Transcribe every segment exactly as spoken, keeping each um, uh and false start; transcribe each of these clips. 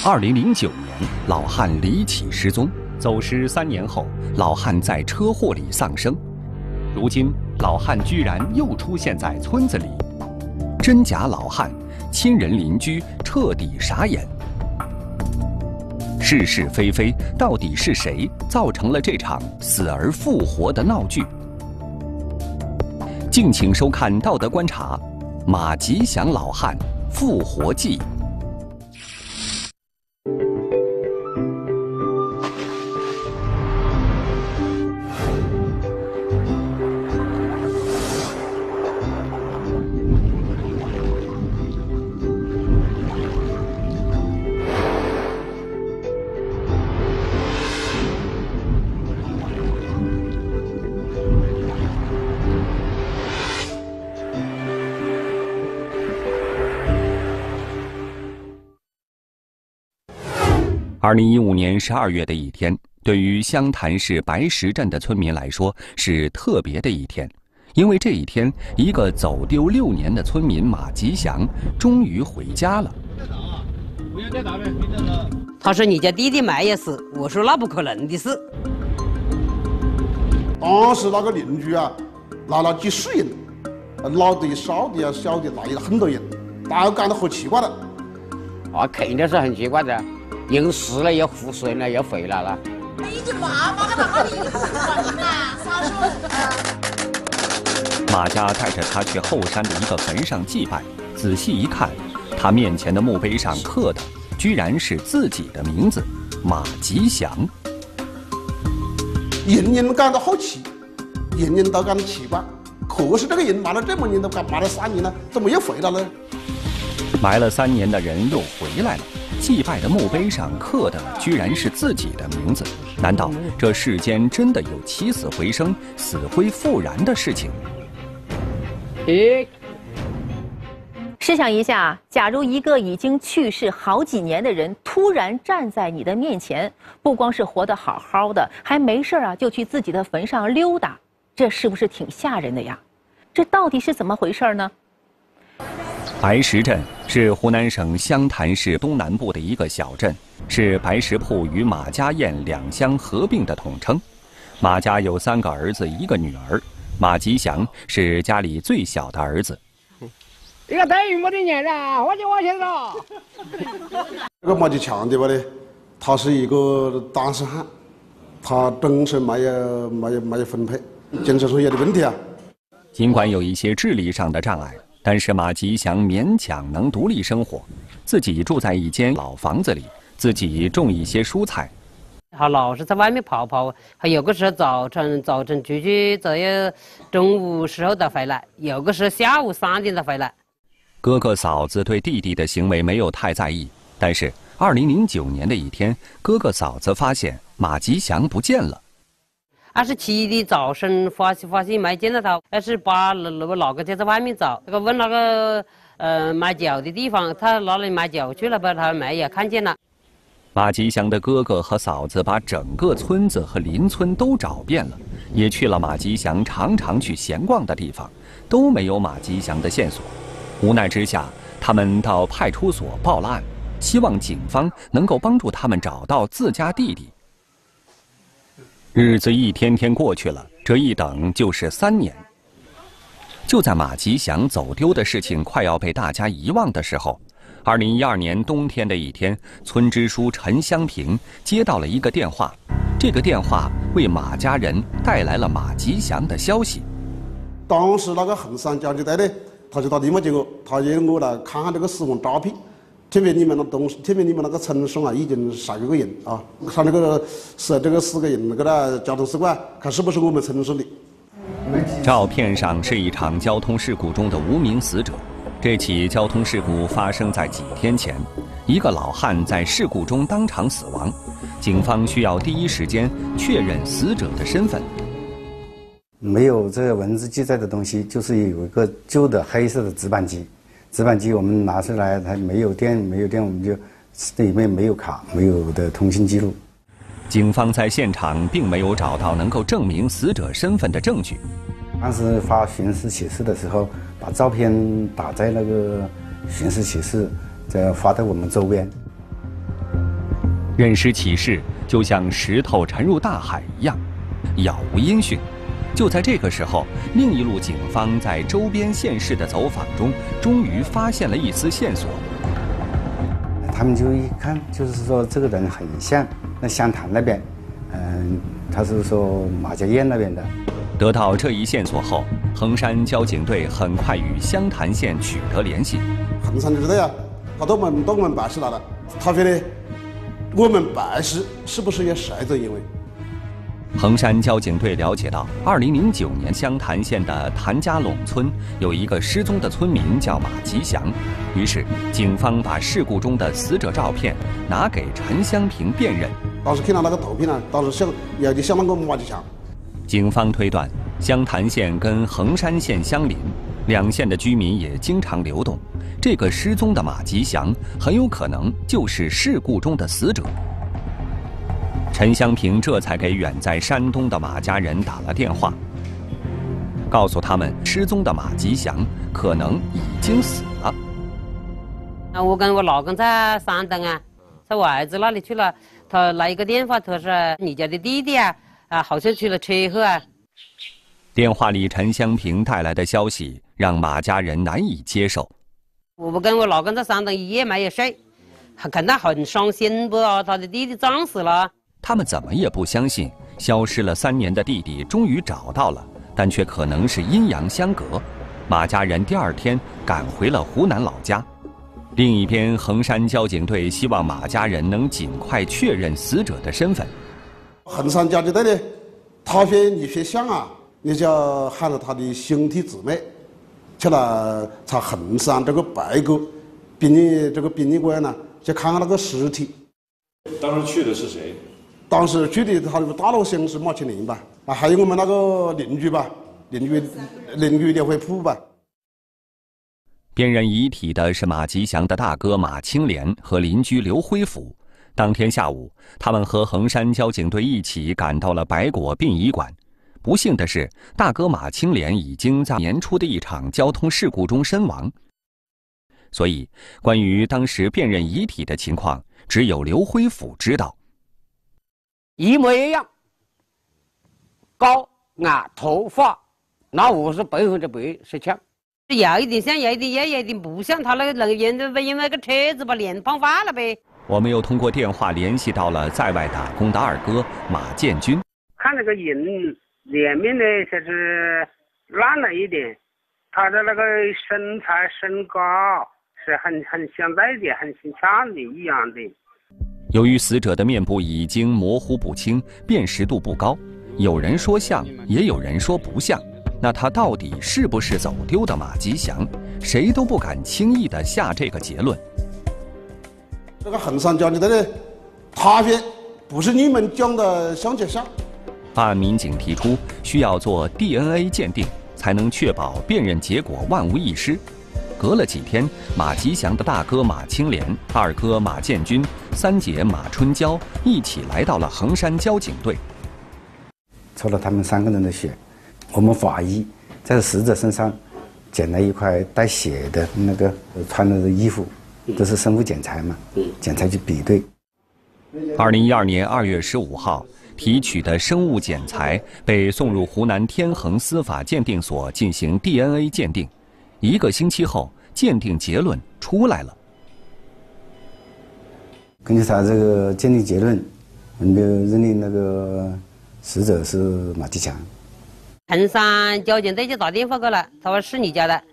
二零零九年，老汉离奇失踪，走失三年后，老汉在车祸里丧生。如今，老汉居然又出现在村子里，真假老汉，亲人邻居彻底傻眼。是是非非，到底是谁造成了这场死而复活的闹剧？敬请收看《道德观察》，马吉祥老汉复活记。二零一五年十二月的一天，对于湘潭市白石镇的村民来说是特别的一天，因为这一天，一个走丢六年的村民马吉祥终于回家了。 他说：“你家弟弟卖也死。”我说：“那不可能的事。” 当时那个邻居啊，来了几十人，老的、少的、小的，来了很多人，大家感到好奇怪了。 啊，肯定是很奇怪的。人死了也复生了，也回来了。 你就妈妈给他把你混呐，啥时候？ 马家带着他去后山的一个坟上祭拜，仔细一看，他面前的墓碑上刻的居然是自己的名字马吉祥。 人人感到好奇，人人都感到奇怪，可是这个人埋了这么年都埋了三年了，怎么又回来了？ 埋了三年的人又回来了。祭拜的墓碑上刻的居然是自己的名字，难道这世间真的有起死回生、死灰复燃的事情？ 咦， 试想一下，假如一个已经去世好几年的人突然站在你的面前，不光是活得好好的，还没事啊就去自己的坟上溜达，这是不是挺吓人的呀？这到底是怎么回事呢？ 白石镇是湖南省湘潭市东南部的一个小镇，是白石铺与马家堰两乡合并的统称。马家有三个儿子，一个女儿。马吉祥是家里最小的儿子。 这个等于没得年了，我就往前走。 这个马吉强的话呢，他是一个单身汉，他终身没有没有没有婚配，精神上有点问题啊。 尽管有一些智力上的障碍，但是马吉祥勉强能独立生活，自己住在一间老房子里，自己种一些蔬菜。 他老是在外面跑跑，还有个时候早晨早晨出去，这要中午时候才回来，有个时候下午三点才回来。 哥哥嫂子对弟弟的行为没有太在意，但是二零零九年的一天，哥哥嫂子发现马吉祥不见了。 二十七的早晨发现发现没见到他，但是把那那哪个就在外面找，那个问那个呃买酒的地方，他哪里买酒去了吧？他没有看见了。 马吉祥的哥哥和嫂子把整个村子和邻村都找遍了，也去了马吉祥常常去闲逛的地方，都没有马吉祥的线索。无奈之下，他们到派出所报了案，希望警方能够帮助他们找到自家弟弟。日子一天天过去了，这一等就是三年。就在马吉祥走丢的事情快要被大家遗忘的时候，二零一二年冬天的一天，村支书陈香平接到了一个电话，这个电话为马家人带来了马吉祥的消息。 当时那个衡山交警队呢，他就打电话给我，他让我来看看这个死亡照片。特别你们那东，特别你们那个村上啊，已经十几个人啊，他那个是这个四个人那个呢交通事故啊，看是不是我们村上的。 照片上是一场交通事故中的无名死者。这起交通事故发生在几天前，一个老汉在事故中当场死亡，警方需要第一时间确认死者的身份。 没有这个文字记载的东西，就是有一个旧的黑色的纸板机。纸板机我们拿出来，它没有电，没有电，我们就里面没有卡，没有的通信记录。 警方在现场并没有找到能够证明死者身份的证据。 当时发寻尸启事的时候，把照片打在那个寻尸启事，再发到我们周边。 认尸起事就像石头沉入大海一样，杳无音讯。就在这个时候，另一路警方在周边县市的走访中，终于发现了一丝线索。 他们就一看，就是说这个人很像那湘潭那边，嗯，他是说马家堰那边的。 得到这一线索后，衡山交警队很快与湘潭县取得联系。 衡山支队啊，他到我们到我们办事来了，他说呢，我们办事是不是也谁在因为？ 衡山交警队了解到，二零零九年湘潭县的谭家垄村有一个失踪的村民叫马吉祥，于是警方把事故中的死者照片拿给陈香平辨认。 当时看到那个图片呢，当时想也就想那个马吉祥。 警方推断，湘潭县跟衡山县相邻，两县的居民也经常流动，这个失踪的马吉祥很有可能就是事故中的死者。陈香平这才给远在山东的马家人打了电话，告诉他们失踪的马吉祥可能已经死了。 啊，我跟我老公在山东啊，在我儿子那里去了，他来一个电话，他说你家的弟弟啊，啊好像出了车祸啊。 电话里陈香平带来的消息让马家人难以接受。 我跟我老公在山东一夜没有睡，看到很伤心不？他的弟弟撞死了。 他们怎么也不相信，消失了三年的弟弟终于找到了，但却可能是阴阳相隔。马家人第二天赶回了湖南老家。另一边，衡山交警队希望马家人能尽快确认死者的身份。 衡山交警队呢，他说你说像啊，你就要喊了他的兄弟姊妹，去了查衡山这个白沟殡仪这个殡仪馆呢，去看看那个尸体。 当时去的是谁？ 当时去的他的大老乡是马庆林吧，啊，还有我们那个邻居吧，邻居邻居刘惠普吧。 辨认遗体的是马吉祥的大哥马清莲和邻居刘辉福。当天下午，他们和衡山交警队一起赶到了白果殡仪馆。不幸的是，大哥马清莲已经在年初的一场交通事故中身亡，所以关于当时辨认遗体的情况，只有刘辉福知道。 一模一样，高矮头发，那我是百分之百是像。 有一点像，有一点也有一点不像，他那个人因为因为那个车子把脸碰坏了呗。 我们又通过电话联系到了在外打工的二哥马建军。 看那个人脸面呢，就是烂了一点，他的那个身材身高是很很相对的，很像的一样的。 由于死者的面部已经模糊不清，辨识度不高，有人说像，也有人说不像。那他到底是不是走丢的马吉祥？谁都不敢轻易地下这个结论。 这个衡山交警队呢，他说不是你们讲的像就像。 办案民警提出，需要做 D N A 鉴定，才能确保辨认结果万无一失。隔了几天，马吉祥的大哥马清莲、二哥马建军、三姐马春娇一起来到了衡山交警队。 抽了他们三个人的血，我们法医在死者身上捡了一块带血的那个穿的衣服，这是生物检材嘛，检材去比对。 二零一二年二月十五号，提取的生物检材被送入湖南天衡司法鉴定所进行 D N A 鉴定。一个星期后，鉴定结论出来了。 根据他这个鉴定结论，我们就认定那个死者是马吉祥。 衡山交警队就打电话过来，他说是你家的。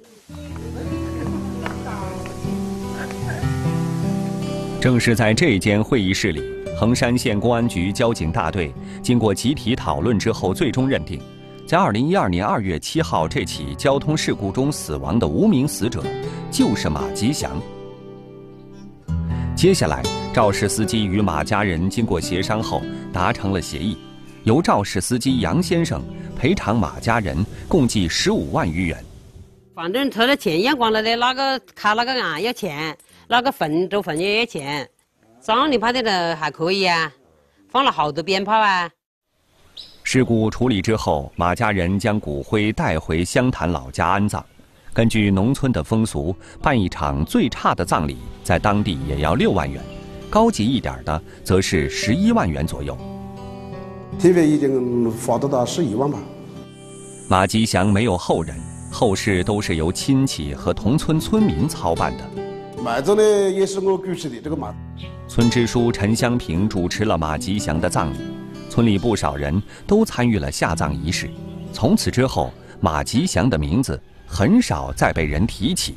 正是在这间会议室里，衡山县公安局交警大队经过集体讨论之后，最终认定，在二零一二年二月七号这起交通事故中死亡的无名死者就是马吉祥。接下来，肇事司机与马家人经过协商后达成了协议，由肇事司机杨先生赔偿马家人共计十五万余元。 反正他的钱验光了的，那个开那个案要钱，那个坟走坟也要钱。葬礼拍的还可以啊，放了好多鞭炮啊。 事故处理之后，马家人将骨灰带回湘潭老家安葬。根据农村的风俗，办一场最差的葬礼，在当地也要六万元。 高级一点的则是十一万元左右。 天费已经花到达十一万吧。 马吉祥没有后人，后事都是由亲戚和同村村民操办的。 埋葬呢也是我主持的这个埋。 村支书陈香平主持了马吉祥的葬礼，村里不少人都参与了下葬仪式。从此之后，马吉祥的名字很少再被人提起。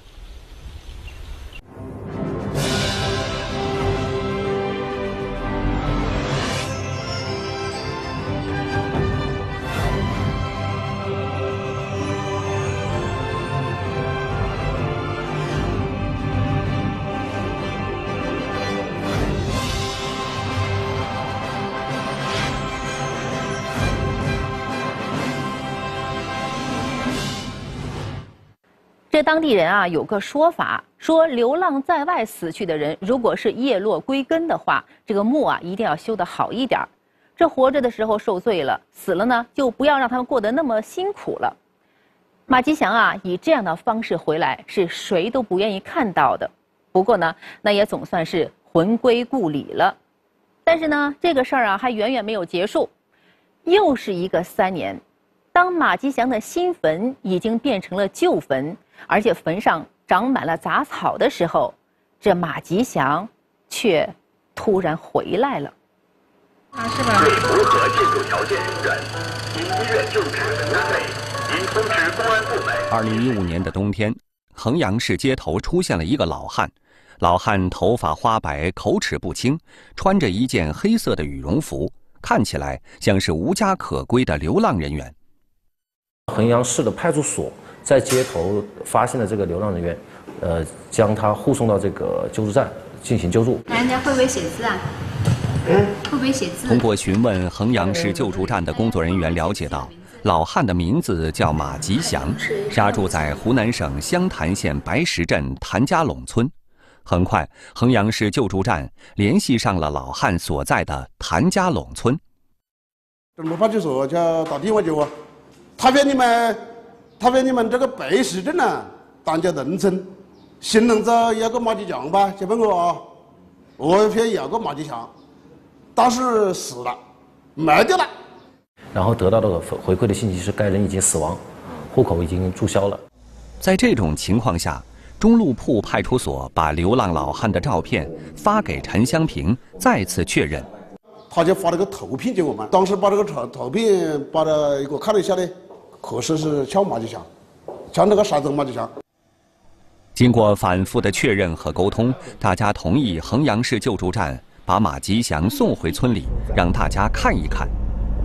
这当地人啊有个说法，说流浪在外死去的人，如果是叶落归根的话，这个墓啊一定要修得好一点。这活着的时候受罪了，死了呢就不要让他们过得那么辛苦了。马吉祥啊以这样的方式回来，是谁都不愿意看到的。不过呢，那也总算是魂归故里了。但是呢，这个事儿啊还远远没有结束，又是一个三年。当马吉祥的新坟已经变成了旧坟，而且坟上长满了杂草的时候，这马吉祥却突然回来了。 啊，是吧？对符合建筑条件人，因医院救治不备，已通知公安部门。 二零一五年的冬天，衡阳市街头出现了一个老汉，老汉头发花白，口齿不清，穿着一件黑色的羽绒服，看起来像是无家可归的流浪人员。 衡阳市的派出所在街头发现了这个流浪人员，呃，将他护送到这个救助站进行救助。 人家会不会写字啊？嗯，会不会写字？ 通过询问衡阳市救助站的工作人员了解到，老汉的名字叫马吉祥，家住在湖南省湘潭县白石镇谭家垄村。很快，衡阳市救助站联系上了老汉所在的谭家垄村。 郑州派出所就打电话给我，他说你们，他说你们这个白石镇呢，谭家垄村，新农子要个马吉祥吧？就问我啊，我说要个马吉祥，但是死了，没掉了。 然后得到的回馈的信息是该人已经死亡，户口已经注销了。 在这种情况下，中路铺派出所把流浪老汉的照片发给陈香平，再次确认。 他就发了个图片给我们，当时把这个图图片把它一个看了一下呢，可是是像马吉祥，像那个山东马吉祥。 经过反复的确认和沟通，大家同意衡阳市救助站把马吉祥送回村里，让大家看一看。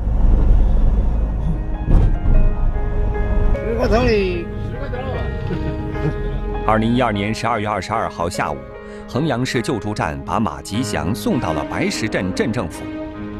十个头里， 二零一二年十二月二十二号下午，衡阳市救助站把马吉祥送到了白石镇镇政府。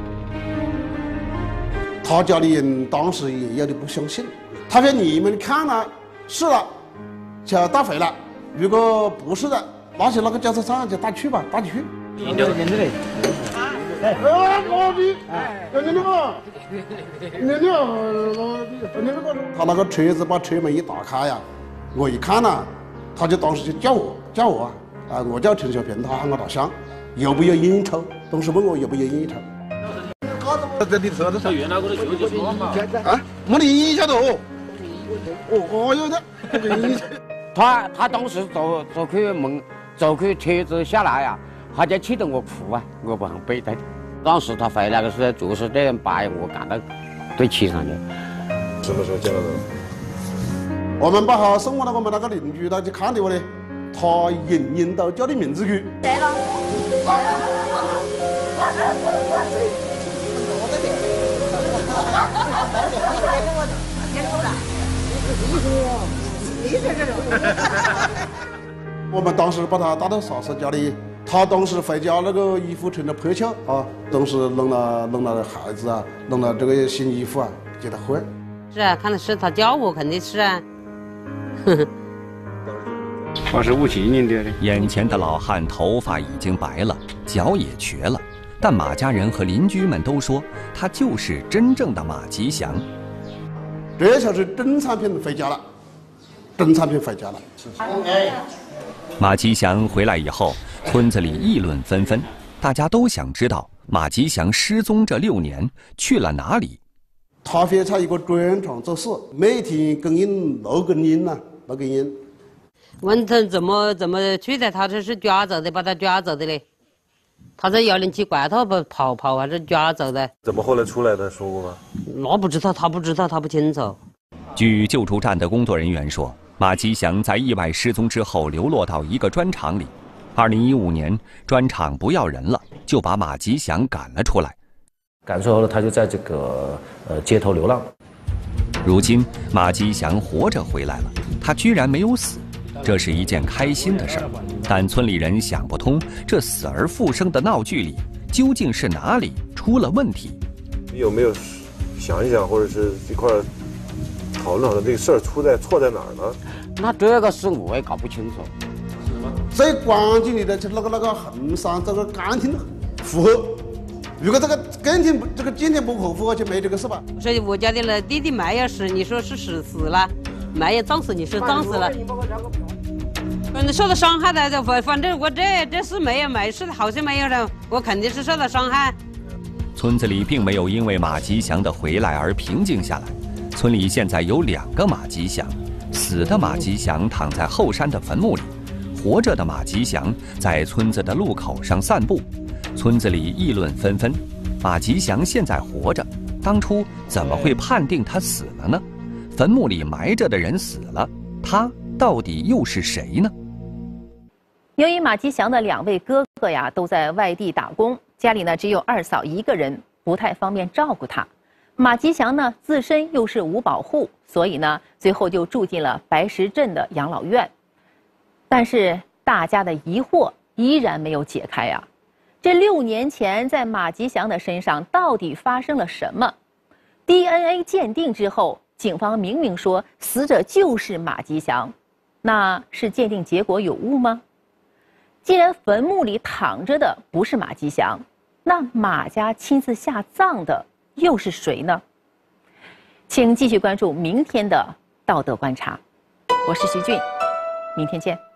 他家里人当时也有点不相信，他说你们看了是了，就带回来；如果不是的，拿起那个检测站就带去吧，带去。 你这人这里。 哎，老弟，哎，你那个，你那个，你那个，他那个车子把车门一打开呀，我一看呐，他就当时就叫我，叫我啊，啊，我叫陈小平，他喊我老乡，有没有烟抽？当时问我有没有烟抽。这里车子上原来我的有几车嘛？啊，没得烟晓得哦。哦，我有的， 他他当时走走去门，走去车子下来呀、啊。他就气得我哭啊，我不很背的。当时他回来的时候就是这样把我赶到对气上去。 什么时候见到的？ 我们把他送过来，我们那个邻居他去看的我呢，他隐隐都叫你名字去。 谁了？ 我们当时把他带到嫂子家里，他当时回家那个衣服成了破旧啊，当时弄了弄了孩子啊，弄了这个新衣服啊，给他换。 是啊，看的是他叫我，肯定是啊。 我是五七年的。 眼前的老汉头发已经白了，脚也瘸了，但马家人和邻居们都说他就是真正的马吉祥。 这就是真产品回家了，真产品回家了。 马吉祥回来以后， 村子里议论纷纷，大家都想知道马吉祥失踪这六年去了哪里。 他会在一个砖厂做事，每天供应六根烟呐，六根烟。 问他怎么怎么去的，他这是抓走的，把他抓走的嘞。他在幺零七罐头不跑跑还是抓走的？ 怎么后来出来的说过吗？ 那不知道，他不知道，他不清楚。 据救助站的工作人员说，马吉祥在意外失踪之后流落到一个砖厂里。二零一五年，砖厂不要人了，就把马吉祥赶了出来。 赶出后呢，他就在这个呃街头流浪。 如今，马吉祥活着回来了，他居然没有死，这是一件开心的事儿。但村里人想不通，这死而复生的闹剧里究竟是哪里出了问题？ 你有没有想一想，或者是一块讨论讨论这个事儿出在错在哪儿呢？ 那这个事我也搞不清楚。 最关键的就是那个那个衡山这个监听符合。如果这个监听这个监听不合符，就没这个事吧。 所以我家的那弟弟没有死，你说是死死了，没有撞死，你说撞死了。反正受到伤害的，反反正我这这事没有没事，好像没有了，我肯定是受到伤害。 村子里并没有因为马吉祥的回来而平静下来。村里现在有两个马吉祥，死的马吉祥躺在后山的坟墓里，活着的马吉祥在村子的路口上散步。村子里议论纷纷，马吉祥现在活着，当初怎么会判定他死了呢？坟墓里埋着的人死了，他到底又是谁呢？ 由于马吉祥的两位哥哥呀都在外地打工，家里呢只有二嫂一个人，不太方便照顾他。马吉祥呢自身又是无保户，所以呢最后就住进了白石镇的养老院。但是大家的疑惑依然没有解开呀。这六年前在马吉祥的身上到底发生了什么 ？D N A 鉴定之后，警方明明说死者就是马吉祥，那是鉴定结果有误吗？既然坟墓里躺着的不是马吉祥，那马家亲自下葬的又是谁呢？请继续关注明天的道德观察。我是徐俊，明天见。